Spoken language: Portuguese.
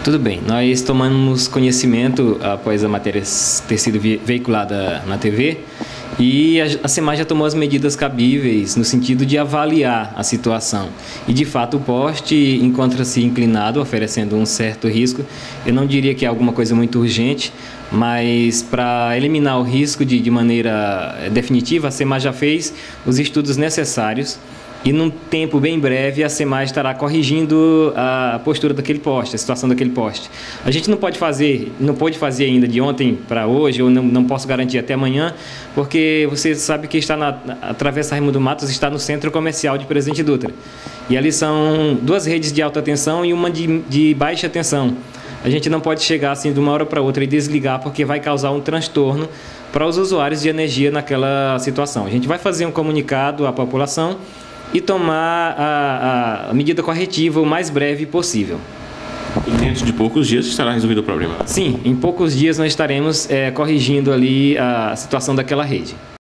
Tudo bem, nós tomamos conhecimento após a matéria ter sido veiculada na TV e a SEMAI já tomou as medidas cabíveis no sentido de avaliar a situação. E, de fato, o poste encontra-se inclinado, oferecendo um certo risco. Eu não diria que é alguma coisa muito urgente, mas para eliminar o risco de maneira definitiva, a SEMAI já fez os estudos necessários. E num tempo bem breve a SEMAI estará corrigindo a postura daquele poste, a situação daquele poste. A gente não pode fazer ainda de ontem para hoje, ou não posso garantir até amanhã, porque você sabe que a Travessa Raimundo Matos está no centro comercial de Presidente Dutra. E ali são duas redes de alta tensão e uma de baixa tensão. A gente não pode chegar assim de uma hora para outra e desligar, porque vai causar um transtorno para os usuários de energia naquela situação. A gente vai fazer um comunicado à população e tomar a medida corretiva o mais breve possível. E dentro de poucos dias estará resolvido o problema? Sim, em poucos dias nós estaremos corrigindo ali a situação daquela rede.